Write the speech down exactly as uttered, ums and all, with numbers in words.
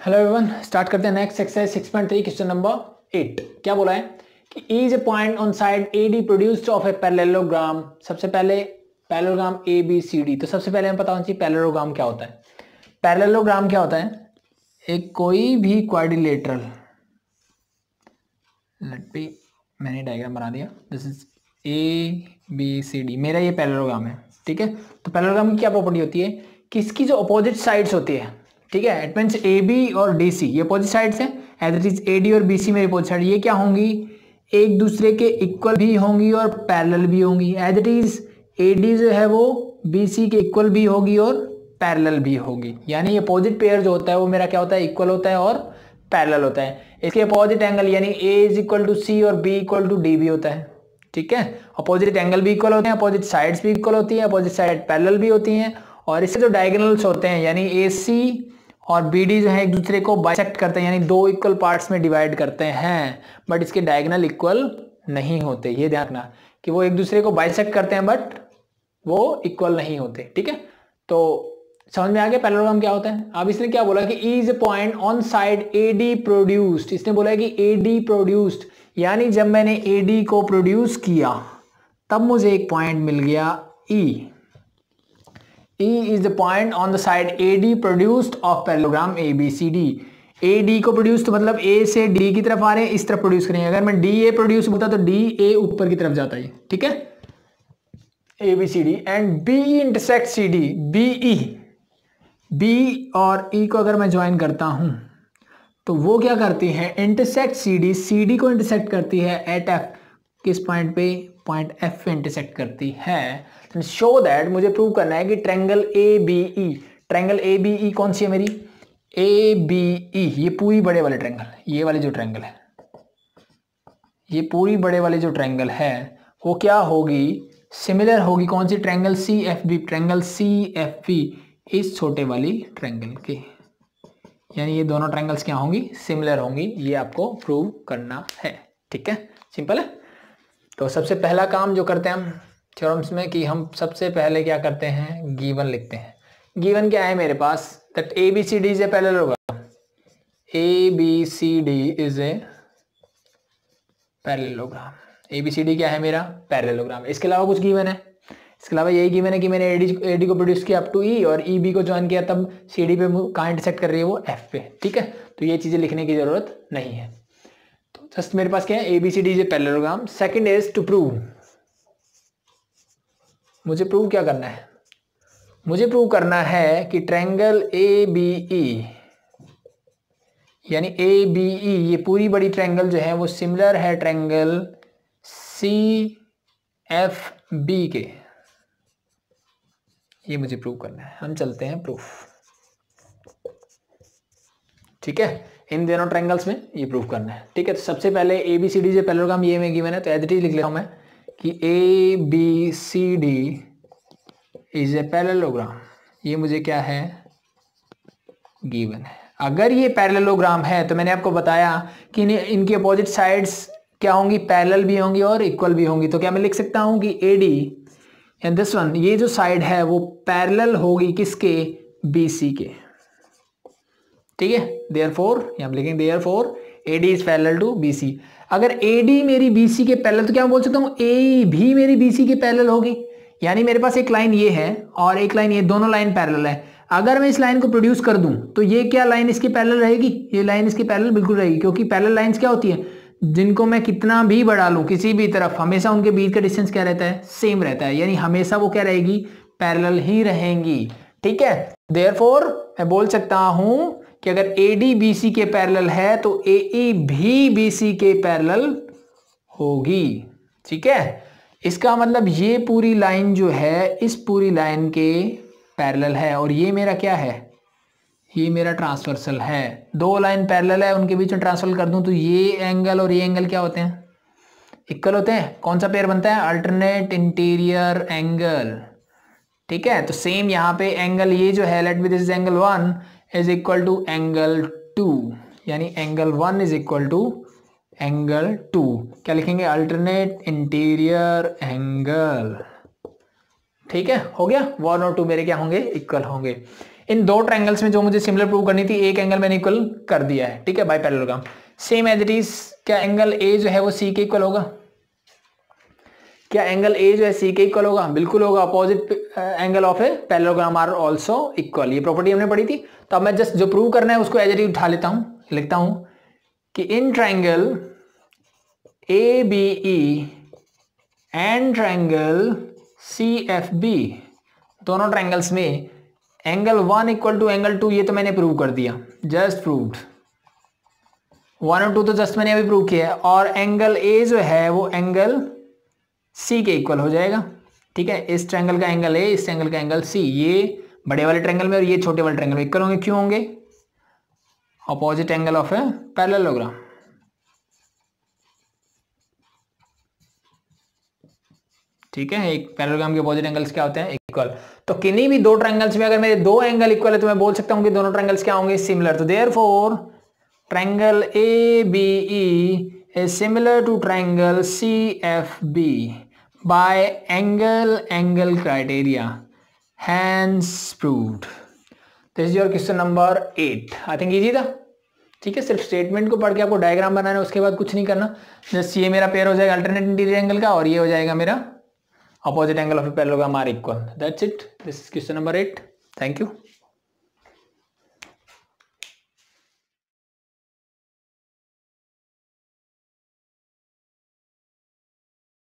Hello everyone, start करते हैं next exercise six point three question number eight. क्या बोला है कि is a point on side A D produced of a parallelogram. सबसे पहले parallelogram A B C D. तो सबसे पहले हमें पता होना चाहिए पैरेललोग्राम क्या होता है। पैरेललोग्राम क्या होता है? एक कोई भी क्वाड्रिलेटरल, लेट बी, मैंने डायग्राम बना दिया, this is A B C D, मेरा ये पैरेललोग्राम है। ठीक है, तो पैरेललोग्राम की क्या प्रॉपर्टी होती है कि इसकी जो अपोजिट साइड्स होती है, ठीक है, इट मीन्स ए बी और डी सी ये अपोजिट साइड्स हैं, as it is A D और बी सी मेरी अपोजिट साइड, ये क्या होंगी? एक दूसरे के इक्वल भी होंगी और पैरेलल भी होंगी। As it is A D जो है वो बी सी के इक्वल भी होगी और पैरेलल भी होगी। यानी अपोजिट पेयर जो होता है वो मेरा क्या होता है? इक्वल होता है और पैरेलल होता है। इसके अपोजिट एंगल यानी A is equal to C और बी इक्वल टू डी भी होता है। ठीक है, अपोजिट एंगल भी इक्वल होते हैं, अपोजिट साइड्स भी इक्वल होती हैं, अपोजिट साइड पैरेलल भी होती हैं। और इससे जो डायगोनल्स होते हैं यानी ए सी और बी डी जो है एक दूसरे को बाइसेक्ट करते हैं, यानी दो इक्वल पार्ट्स में डिवाइड करते हैं, बट इसके डायगोनल इक्वल नहीं होते। ये ध्यान रखना कि वो एक दूसरे को बाइसेक्ट करते हैं बट वो इक्वल नहीं होते। ठीक है, तो समझ में आ गया पैरेललोग्राम क्या होता है। अब इसने क्या बोला कि is a point on side A D produced. इसने बोला है कि ए डी प्रोड्यूस्ड, यानी जब मैंने ए डी को प्रोड्यूस किया तब मुझे एक पॉइंट मिल गया E. E is the point on the side A D produced of parallelogram A B C D। A D को प्रोड्यूस तो मतलब A से D की तरफ आ रहे हैं, इस तरफ प्रोड्यूस करेंगे। अगर मैं D A प्रोड्यूस बोलता तो D A ऊपर की तरफ जाता है। ठीक है, A B C D and B E intersects C D। B E B और E को अगर मैं ज्वाइन करता हूं तो वो क्या करती है? Intersect C D, C D को इंटरसेक्ट करती है एट F। किस पॉइंट पे? पॉइंट F पे इंटरसेक्ट करती है। शो दैट, मुझे प्रूव करना है कि triangle A B E, triangle A B E कौन सी है मेरी? ए बी ई, ये पूरी बड़े वाले ट्रायंगल, ये वाले जो ट्रायंगल है, ये पूरी बड़े वाले जो ट्रायंगल है वो क्या होगी? सिमिलर होगी कौन सी? Triangle C F B, triangle C F B इस छोटे वाली ट्रायंगल के, यानी ये दोनों ट्रायंगल्स क्या होंगी? सिमिलर होंगी। ये आपको प्रूव करना है। ठीक है, सिंपल है। तो सबसे पहला काम जो करते हैं हम थ्योरम्स में कि हम सबसे पहले क्या करते हैं? गिवन लिखते हैं। गिवन क्या है मेरे पास? That A B C D is a parallelogram. A B C D is a parallelogram. A B C D क्या है मेरा? पैरेललोग्राम। इसके अलावा कुछ गिवन है? इसके अलावा यही गिवन है कि मैंने एडी एडी को प्रोड्यूस किया अप टू ई और ई बी को ज्वाइन किया तब सी डी पे कहाँ इंटरसेक्ट कर रही है? वो एफ पे। ठीक है, तो ये चीजें लिखने की जरूरत नहीं है। तो जस्ट मेरे पास क्या है? A B C D is a parallelogram. Second is to prove. मुझे प्रूव क्या करना है? मुझे प्रूव करना है कि ट्रायंगल ए बी ई यानी ए बी ई ये पूरी बड़ी ट्रायंगल जो है वो सिमिलर है ट्रायंगल सी एफ बी के। ये मुझे प्रूव करना है। हम चलते हैं प्रूफ। ठीक है, इन दोनों ट्रायंगल्स में ये प्रूव करना है। ठीक है, तो सबसे पहले ए बी सी डी से पैरेललोग्राम ये में गिवन है, तो एज इट इज लिख लेता हूं मैं कि A B C D is a parallelogram. ये मुझे क्या है? गिवन है। अगर ये पैरेललोग्राम है तो मैंने आपको बताया कि इनकी अपोजिट साइड्स क्या होंगी? पैरेलल भी होंगी और इक्वल भी होंगी। तो क्या मैं लिख सकता हूं कि A D and this one, ये जो साइड है वो पैरेलल होगी किसके? बी सी के। ठीक है, देयरफॉर हम लिखेंगे therefore A D is parallel to B C. अगर ए डी मेरी बी सी के पैरेलल तो क्या मैं बोल सकता हूँ ए भी मेरी बी सी के पैरेलल होगी। यानी मेरे पास एक लाइन ये है और एक लाइन ये, दोनों लाइन पैरेलल है। अगर मैं इस लाइन को प्रोड्यूस कर दूं तो ये क्या लाइन इसकी पैरेलल रहेगी? ये लाइन इसकी पैरेलल बिल्कुल रहेगी, क्योंकि पैरेलल लाइंस क्या होती है? जिनको मैं कितना भी बढ़ा लूं किसी भी तरफ, हमेशा उनके बीच का डिस्टेंस क्या रहता है? सेम रहता है, यानी हमेशा वो क्या रहेगी? पैरेलल ही रहेंगी। ठीक है, देयरफॉर मैं बोल सकता हूं कि अगर ए डी बी सी के पैरेलल है तो ए ई भी बी सी के पैरेलल होगी। ठीक है, इसका मतलब ये पूरी लाइन जो है इस पूरी लाइन के पैरेलल है और ये मेरा क्या है? ये मेरा ट्रांसवर्सल है। दो लाइन पैरेलल है, उनके बीच में ट्रांसफर कर दूं तो ये एंगल और ये एंगल क्या होते हैं? इक्वल होते हैं। कौन सा पेयर बनता है? Alternate interior angle. ठीक है, तो सेम यहाँ पे एंगल ये जो है, let me this is angle one is equal to angle two, यानी angle one is equal to angle two. क्या लिखेंगे? Alternate interior angle. ठीक है, हो गया। वन और टू मेरे क्या होंगे? इक्वल होंगे। इन दो ट्रायंगल्स में जो मुझे सिमिलर प्रूव करनी थी, एक एंगल मैंने इक्वल कर दिया है, ठीक है, by parallelogram. Same as it is, क्या एंगल ए जो है वो सी के इक्वल होगा? क्या एंगल ए जो है सी के इक्वल होगा? बिल्कुल होगा। Opposite angle of a parallelogram are also equal, ये प्रॉपर्टी हमने पढ़ी थी। तो अब मैं जस्ट जो प्रूव करना है उसको एज इट इज उठा लेता हूं, लिखता हूं कि in triangle A B E and triangle C F B, दोनों ट्रायंगल्स में angle one equal to angle two, ये तो मैंने प्रूव कर दिया, जस्ट प्रूव्ड। वन और टू तो जस्ट मैंने अभी प्रूव किया है, और एंगल ए जो है वो एंगल सी के इक्वल हो जाएगा, ठीक है। इस ट्रायंगल का एंगल ए, इस ट्रायंगल का एंगल सी, ये बड़े वाले ट्रायंगल में और ये छोटे वाले ट्रायंगल में इक्वल होंगे। क्यों होंगे? Opposite angle of a parallelogram, ठीक है। एक पैरेललोग्राम के अपोजिट एंगल्स क्या होते हैं? इक्वल। तो किन्हीं भी दो ट्रायंगल्स में अगर मेरे दो एंगल इक्वल है तो मैं बोल सकता हूं कि दोनों ट्रायंगल्स क्या होंगे? सिमिलर। तो therefore triangle A B E is similar to triangle C F B by angle angle criteria, hence proved. This is your question number eight. I think easy था, ठीक है। सिर्फ स्टेटमेंट को पढ़ के आपको डायग्राम बनाना है, उसके बाद कुछ नहीं करना। जस्ट ये मेरा पेयर हो जाएगा अल्टरनेट इंटीरियर एंगल का, और ये हो जाएगा मेरा opposite angle of parallelogram are equal. That's it. This is question number eight. Thank you.